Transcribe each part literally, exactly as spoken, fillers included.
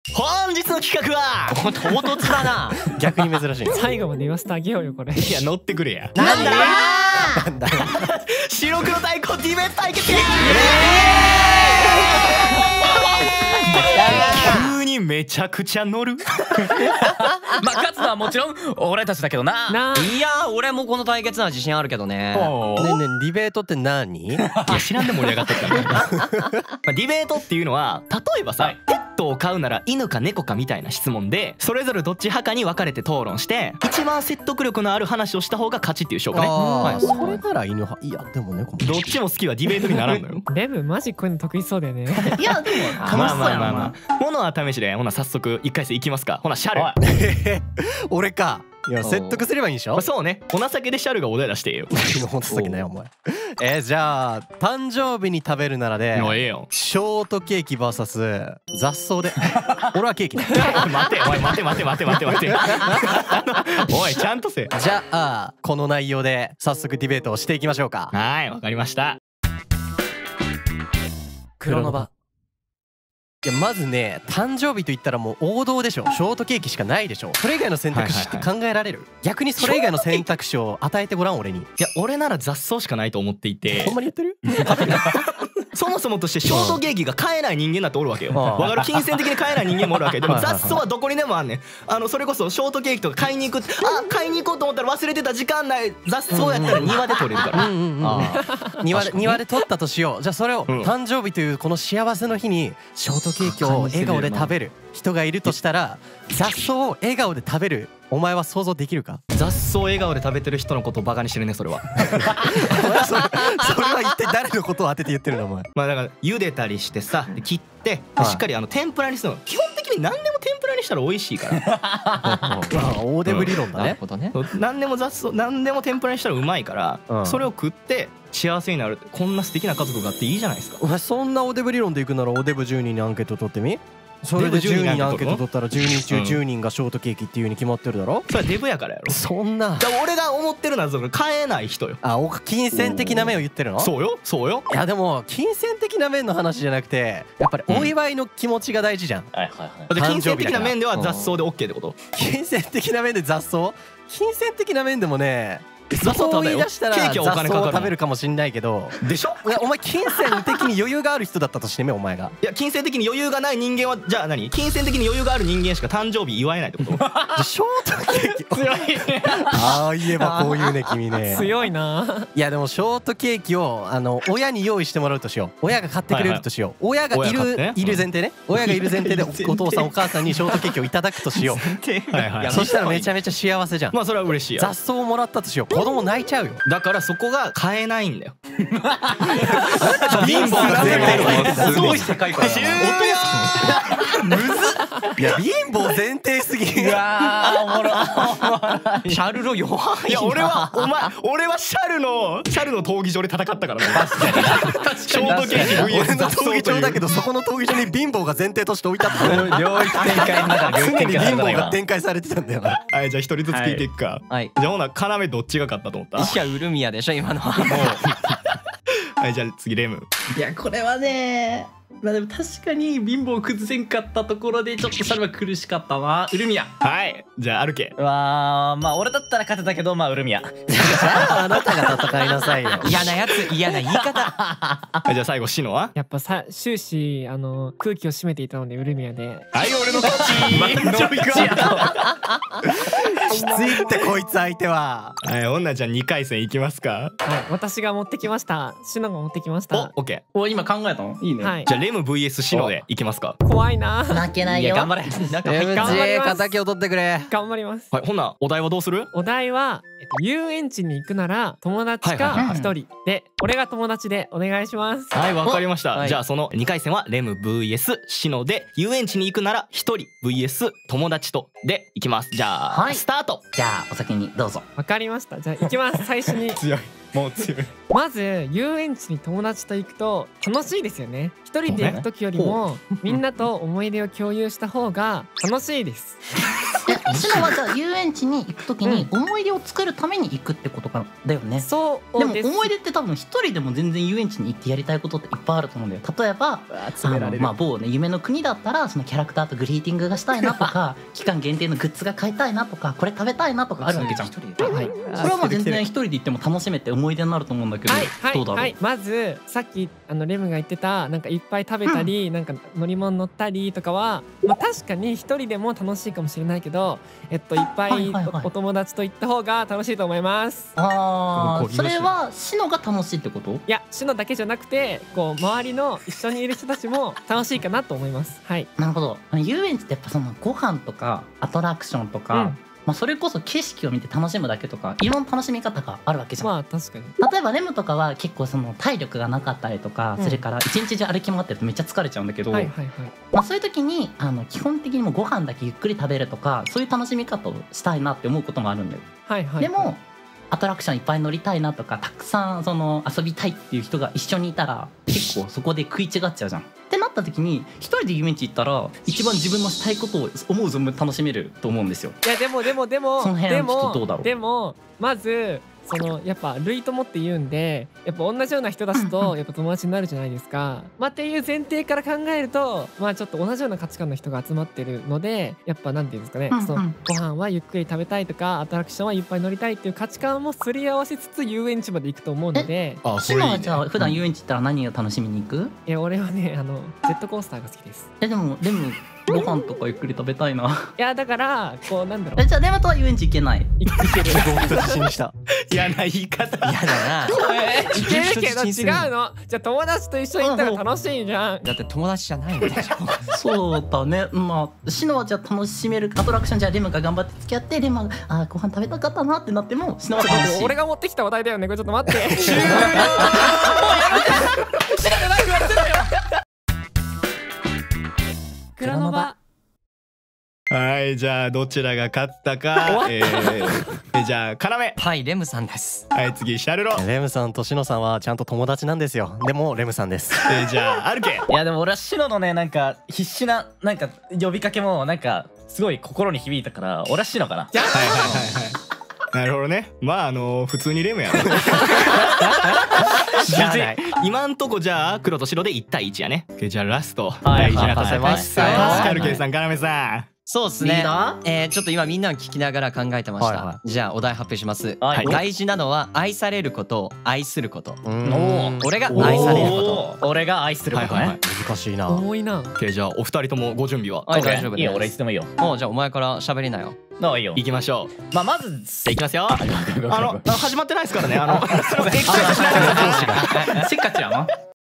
本日の企画は唐突だな。 逆に珍しい。 最後まで言わせてあげようよこれ。 いや乗ってくれや。 なんだなんだ。 白黒対抗ディベート対決や。急にめちゃくちゃ乗る。 まあ勝つのはもちろん俺たちだけどな。 なあ。 いや俺もこの対決は自信あるけどね。 ねえねえディベートって何？ いや知らんで盛り上がってったね。まあディベートっていうのは例えばさ、 はいペットを飼うなら犬か猫かみたいな質問でそれぞれどっち派かに分かれて討論して一番説得力のある話をした方が勝ちっていう勝負ね。 ああ、 はいそれなら犬派。いやでも猫も。 どっちも好きはディベートにならんのよ。 レブマジこういうの得意そうだよね。 いやでも楽しそうやな。 まあまあまあまあものは試しでほな早速いっかい戦いきますか。ほなシャル。 はい俺か。いや説得すればいいんでしょまあ。そうねお情けでシャルがお題出してええよ。 本当だけだよお前。えー、じゃあ誕生日に食べるならでもうええよ。 ショートケーキ ブイエス 雑草で。俺はケーキだ。 待ておい待て待て待て待て待て。おいちゃんとせえ。 じゃあこの内容で早速ディベートをしていきましょうか。 はいわかりました。 黒の場。 いやまずね誕生日と言ったらもう王道でしょ。ショートケーキしかないでしょ。それ以外の選択肢って考えられる？逆にそれ以外の選択肢を与えてごらん俺に。 いや俺なら雑草しかないと思っていてほんまに言ってる？ そもそもとしてショートケーキが買えない人間だっておるわけよ。 うんわかる？金銭的に買えない人間もおるわけ。でもはいはいはい雑草はどこにでもあんねん。あのそれこそショートケーキとか買いに行く。あ買いに行こうと思ったら忘れてた時間内雑草やったら庭で取れるから。 うんうんうん。 あ庭で庭で取ったとしよう。じゃあそれをうん誕生日というこの幸せの日にショートケーキを笑顔で食べる人がいるとしたら雑草を笑顔で食べるお前は想像できるか？ 雑草を笑顔で食べてる人のことをバカにしてるねそれは。 それそれは一体誰のことを当てて言ってるのお前。 まあだから茹でたりしてさで切ってではいしっかりあの天ぷらにするの。基本的に何でも天ぷらにしたら美味しいから。 まあ大デブ理論だね。 なるほどね。 そう何でも雑草何でも天ぷらにしたらうまいから、 うんそれを食って幸せになる。こんな素敵な家族があっていいじゃないですか。 お前そんなおデブ理論でいくならおデブじゅうにんにアンケート取ってみ。それでじゅうにんにアンケート取ったらじゅうにん中じゅうにんがショートケーキっていうに決まってるだろ。 それはデブやからやろ。 そんなだから俺が思ってるのはその買えない人よ。 あお金銭的な面を言ってるの？ そうよそうよ。 いやでも金銭的な面の話じゃなくてやっぱりお祝いの気持ちが大事じゃん。 はいはいはい。 だって金銭的な誕生日だから面では雑草で OK ってこと？ 金銭的な面で雑草？金銭的な面でもね雑草そう食べよ言い出したらケーキはお雑草を金かかるもん食べるかもしんないけどでしょ。 いやお前金銭的に余裕がある人だったとしてねお前が。 いや金銭的に余裕がない人間はじゃあ何？金銭的に余裕がある人間しか誕生日祝えないってこと？ じゃあショートケーキ強いああ言えばこういうね君ね。 強いな。 いやでもショートケーキをあの親に用意してもらうとしよう。親が買ってくれるとしよう。親がい親買ってるねいる前提ね。親がいる前提で前提お父さんお母さんにショートケーキをいただくとしよう。 はいはいそしたらめちゃめちゃ幸せじゃん。 まあそれは嬉しいやろ。 雑草をもらったとしよう。子供泣いちゃうよ。 だからそこが買えないんだよ。 貧乏が前提すごい世界観だな。 いや貧乏前提すぎうわーおもろおもろい。シャルロ弱いな。 いや俺はお前俺はシャルのシャルの闘技場で戦ったからね。ショートケーキ ブイエス俺の雑草という闘技場だけどそこの闘技場に貧乏が前提として置いてあったの。 領域展開の中で領域展常に貧乏開された今が展開されてたんだよ。 はいじゃあ一人ずつ聞いていくか。 はい。 じゃあほな要どっちが勝ったと思った？ 石はウルミヤでしょ今のは。 はいじゃあ次レム。 いやこれはねまあでも確かに貧乏を崩せんかったところでちょっとシャルは苦しかったな。ウルミヤ。 はいじゃあアルケ。 うわーまあ俺だったら勝てたけどまあウルミヤ。 あなたが戦いなさいよ。 嫌なやつ嫌な言い方。 はいじゃあ最後シノは？ やっぱさ終始あの空気を占めていたのでウルミヤで。 はい俺の勝ち。 きついってこいつ相手は。 はい女ちゃんにかい戦いきますか？ はい私が持ってきました。シノが持ってきました。 おオッケお今考えたのいいね。 はいー。じゃあレム ブイエス シノでいきますか？ 怖いな。 負けないよ。 いや頑張れ。なんか入っエムジた。 頑張りますェー 敵を取ってくれ。 頑張ります。 はいほなお題はどうする？ お題は、えっと、遊園地に行くなら友達はいはいはいか一人で俺が友達でお願いします。 はいわかりました、 はいじゃあそのにかい戦はレム ブイエス シノで遊園地に行くならひとり ブイエス 友達とでいきます。じゃあ、 はいスタート。 じゃあお先にどうぞ。 わかりました。じゃあ行きます最初に。 強いもう強い。 まず遊園地に友達と行くと楽しいですよね。一人で行く時よりもみんなと思い出を共有した方が楽しいです。 シノはじゃあ遊園地に行くときに思い出を作るために行くってことかだよね。 そうでもです。 思い出って多分一人でも全然遊園地に行ってやりたいことっていっぱいあると思うんだよ。例えば詰められる。 あのまあ某ね夢の国だったらそのキャラクターとグリーティングがしたいなとか期間限定のグッズが買いたいなとかこれ食べたいなとかあるわけじゃん。そはい。 れはもう全然一人で行っても楽しめて思い出になると思うんだけど、 はいはいどうだろう、 はい、まずさっきあのレムが言ってたなんかいっぱい食べたり、なんか乗り物乗ったりとかは、まあ、確かに一人でも楽しいかもしれないけど、えっと、いっぱいはいはいはいお友達と行った方が楽しいと思います。 ああそれはシノが楽しいってこと？ いやシノだけじゃなくてこう周りの一緒にいる人たちも楽しいかなと思います。はい。 なるほど。遊園地ってやっぱそのご飯とかアトラクションとか、 うんまあそれこそ景色を見て楽しむだけとかいろんな楽しみ方があるわけじゃん。 まあ確かに。 例えばレムとかは結構その体力がなかったりとかするから一日中歩き回ってるとめっちゃ疲れちゃうんだけど、 はいはいはい。 まあそういう時にあの基本的にもうご飯だけゆっくり食べるとかそういう楽しみ方をしたいなって思うこともあるんだよ。 はいはいはい。 でもアトラクションいっぱい乗りたいなとかたくさんその遊びたいっていう人が一緒にいたら結構そこで食い違っちゃうじゃん。ってなった時に一人で遊園地行ったら一番自分のしたいことを思う存分楽しめると思うんですよ。 いやでもでもでもその辺ではちょっとどうもだろうでもまずそのやっぱ類友って言うんでやっぱ同じような人たちとやっぱ友達になるじゃないですか。まあっていう前提から考えるとまあちょっと同じような価値観の人が集まってるのでやっぱなんていうんですかね、 うんうんそのご飯はゆっくり食べたいとかアトラクションはいっぱい乗りたいっていう価値観もすり合わせつつ遊園地まで行くと思うので、 あシノはじゃあ普段遊園地行ったら何を楽しみに行く？ いや俺はねあのジェットコースターが好きです。 えでもでもご飯とかゆっくり食べたいな。 いやだからこうなんだろうえじゃあレムとは遊園地行けない？ いいける自信した。 嫌な言い方。 嫌だな。 いけるけど違うの。じゃあ友達と一緒に行ったら楽しいじゃん。 だって友達じゃないんだよ。 そうだね。まあシノはじゃあ楽しめるアトラクションじゃあレムが頑張って付き合ってレムがあーご飯食べたかったなってなってもシノは楽しい。 俺が持ってきた話題だよね。これちょっと待って。クラノバ。 はいじゃあどちらが勝ったか。えー、じゃあカナメ。 はい、レムさんです。 はい次シャルロ。 レムさんとシノさんはちゃんと友達なんですよ。でもレムさんです。 えー、じゃあアルケ。 いやでも俺はシノのねなんか必死ななんか呼びかけもなんかすごい心に響いたから俺はシノかな。 はいはいはいはい。なるほどね。まああの普通にレムやろ。 知らない。 今んとこじゃあ黒と白でいちたいいちやね。じゃあラストはい大事な任せますはいはいアルケさんカナメさん。 そうですねリーダー。 えー、ちょっと今みんなを聞きながら考えてました、 はいはじゃあお題発表します、 はい大事なのは愛されること愛することおー俺が愛されることおー俺が愛することね。 難しいな重いな。 オッケーじゃあお二人ともご準備は。 はいオッケー大丈夫ですいいよ俺いつでもいいよ。 おじゃあお前から喋りなよあいいよ。 行きましょう。 まあまずじゃあ行きますよ。ああのあ始まってないですからね。あのせっかちやな。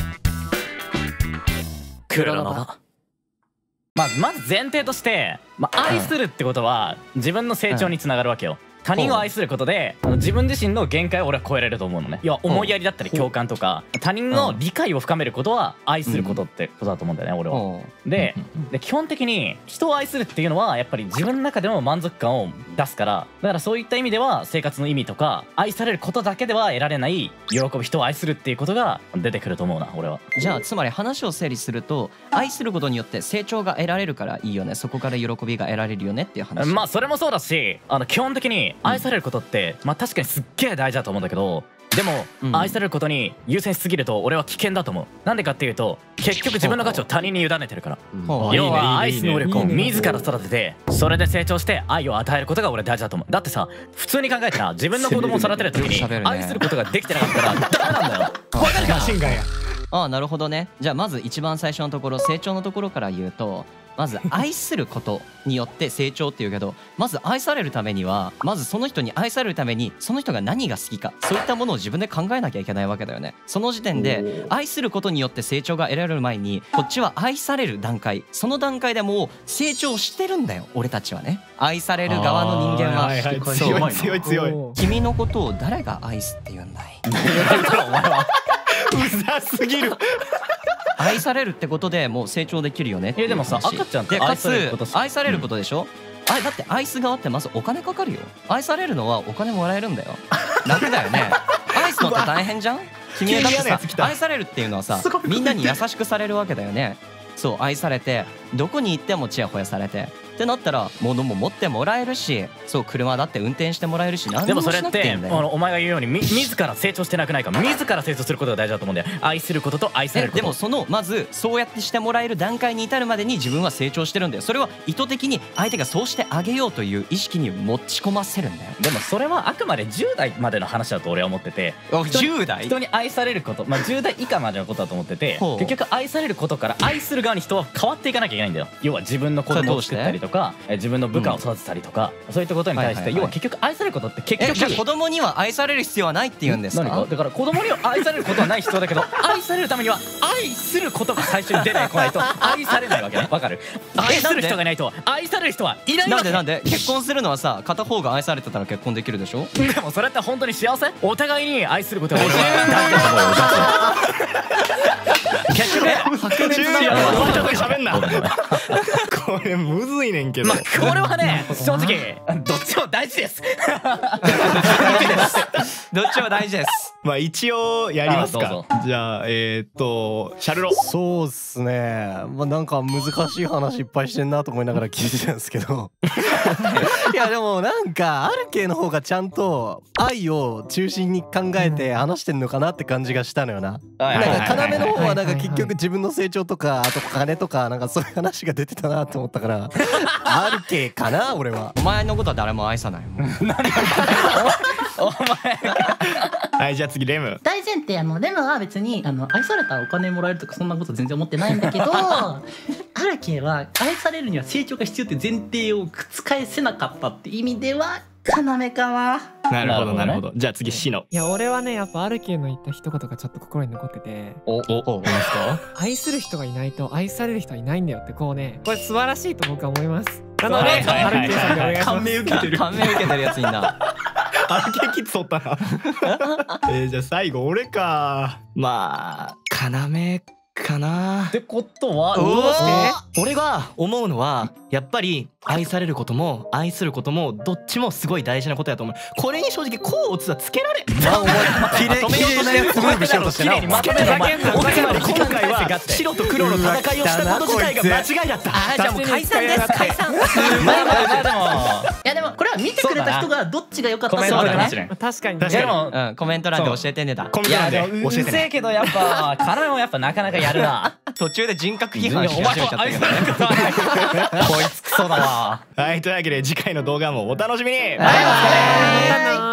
黒の場。まあまず前提として、まあ、愛するってことは自分の成長につながるわけよ。他人を愛することであの自分自身の限界を俺は超えれると思うのね。いや思いやりだったり共感とか他人の理解を深めることは愛することってことだと思うんだよね俺は。 おでで基本的に人を愛するっていうのはやっぱり自分の中でも満足感を出すからだからそういった意味では生活の意味とか愛されることだけでは得られない喜ぶ人を愛するっていうことが出てくると思うな俺は。 じゃあつまり話を整理すると愛することによって成長が得られるからいいよねそこから喜びが得られるよねっていう話。 まあそれもそうだしあの基本的に愛されることって、まあ確かにすっげえ大事だと思うんだけどでも、 うん愛されることに優先しすぎると俺は危険だと思う。なんでかっていうと結局自分の価値を他人に委ねてるから。 ほう要は愛す能力をいいね自ら育ててそれで成長して愛を与えることが俺大事だと思う。だってさ普通に考えてな自分の子供を育てる時によく喋るね愛することができてなかったらダメなんだよ。わかるか。 ガンや。 ああなるほどね。じゃあまず一番最初のところ成長のところから言うとまず愛することによって成長っていうけどまず愛されるためにはまずその人に愛されるためにその人が何が好きかそういったものを自分で考えなきゃいけないわけだよね。その時点で愛することによって成長が得られる前にこっちは愛される段階その段階でもう成長してるんだよ俺たちはね。愛される側の人間ははいはいそう強い強い強い。 おー君のことを誰が愛すって言うんだい。 お前はうざすぎる。 愛されるってことでもう成長できるよねっていうえでもさ話赤ちゃんって愛でかつされることし愛されることでしょ、あだって愛す側ってまずお金かかるよ。愛されるのはお金もらえるんだよ。楽だよね。愛すのって大変じゃん。君はだって急に嫌なやつ来たさ愛されるっていうのはさみんなに優しくされるわけだよね。そう愛されてどこに行ってもチヤホヤされてってなったら物も持ってもらえるし、そう車だって運転してもらえるし、何でもでもそれっしなくていいてあんだよ。 のお前が言うようにみ自ら成長してなくないか。自ら成長することが大事だと思うんだよ。愛することと愛されえること。 でもそのまずそうやってしてもらえる段階に至るまでに自分は成長してるんだよ。それは意図的に相手がそうしてあげようという意識に持ち込ませるんだよ。 でもそれはあくまでじゅう代までの話だと俺は思ってて、 じゅう代人に愛されること、まあじゅう代以下までのことだと思ってて、 ほう結局愛されることから愛する側に人は変わっていかなきゃいけないんだよ。要は自分の子供を作ったりとか、え自分の部下を育てたりとか、そういったことに対して、 はいはいはい要は結局愛されることって結えじゃあ局子供には愛される必要はないって言うんですか？ 何かだから子供には愛されることはない必要だけど愛されるためには愛することが最初に出てこないと愛されないわけね。わかる？愛する人がいないと愛される人はいないわけ。 なんでなんで結婚するのはさ、片方が愛されてたら結婚できるでしょ？ でもそれって本当に幸せ？お互いに愛することが俺は大事だと思うよ。結局白熱だよ。 ちょっと喋んな。これむずいねんけど。 まあこれはね正直どっちも大事です。 どっちも大事です。 まあ一応やりますかあどうぞ。 じゃあえー、っとシャルロ。 そうっすね。まあなんか難しい話いっぱいしてんなと思いながら聞いてたんですけどいやでもなんかアルケの方がちゃんと愛を中心に考えて話してんのかなって感じがしたのよな。 はいなんか要の方はなんかはいはいはい結局自分の成長とかあと金とかなんかそういう話が出てたなと思ったからアルケかな俺は。 お前のことは誰も愛さないもん。 お前はいじゃあ次レム。 大前提あのレムは別にあの愛されたらお金もらえるとかそんなこと全然思ってないんだけどアルケは愛されるには成長が必要って前提を覆せなかったって意味では要かな。 なるほどななるほどねるほど。じゃあ次シノ。 いや俺はねやっぱアルケの言った一言がちょっと心に残ってて、 おお何ですか？ 愛する人がいないと愛される人はいないんだよって、こうねこれ素晴らしいと僕は思います。なのではいはいはいはいアルケさんでお願いします。 感銘受けてる。感銘受けてるやついんな。 あれケキつおったな。えー、じゃあ最後俺か。まあ要かなってことはおどうして俺が思うのはやっぱり愛されることも愛することもどっちもすごい大事なことやと思う。これに正直こう打つはつけられん。 きれいきれいなやつゴールしようとしてな。 綺麗にまとめるお前。 つまり今回はガチで白と黒の戦いをしたこと自体が間違いだった。 あじゃあもう解散です解散。 まあまあまあでもいやでもこれは見てくれた人がどっちが良かったコメンかだねトかもしれん。 確かに確かにでもうんコメント欄で教えてねだ。 コメント欄でいやでもうるせ教えてね。 えけどやっぱ彼もやっぱなかなかやるな。 途中で人格批いや判しお前始めちゃったけどは愛されることはない。こいつクソだわ。 はいというわけで次回の動画もお楽しみに。 バイバイ。 またなー。